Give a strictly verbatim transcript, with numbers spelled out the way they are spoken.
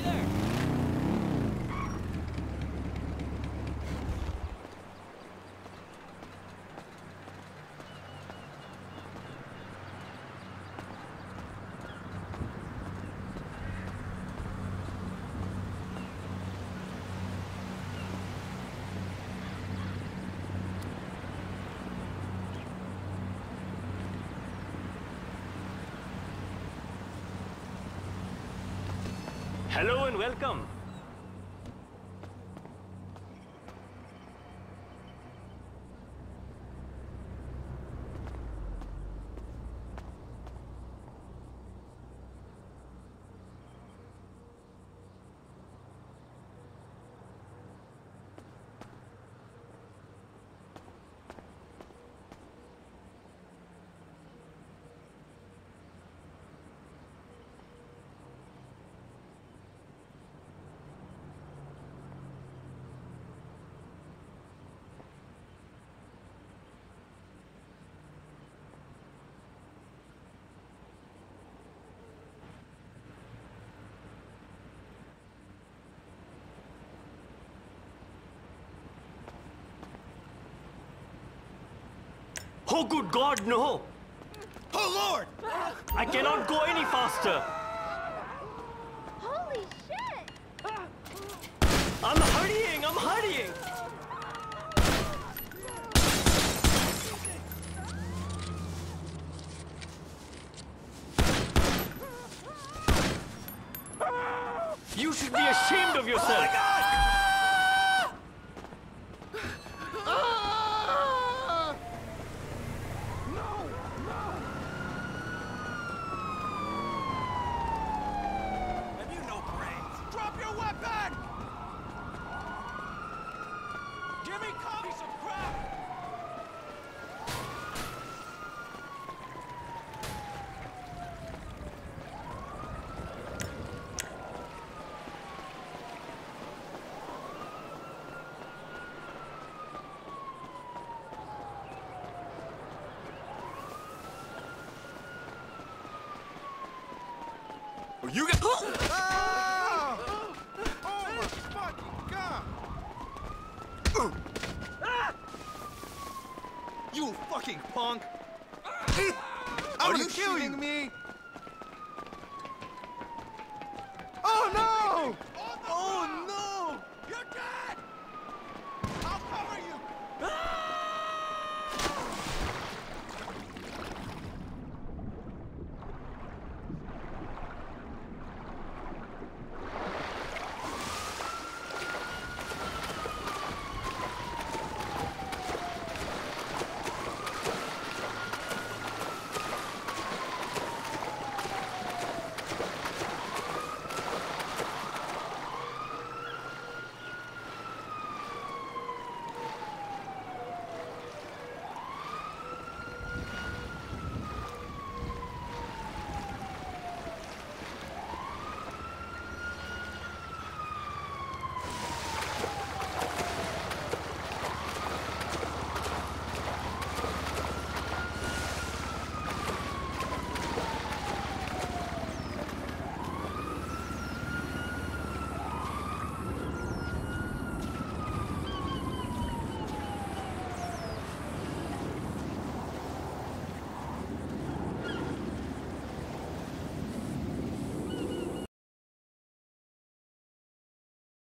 Hello and welcome. Oh, good God, no! Oh, Lord! I cannot go any faster! Holy shit! I'm hurrying, I'm hurrying! You should be ashamed of yourself! Oh my God! You got. Oh! Oh my fucking God! You fucking punk! Are you kidding me?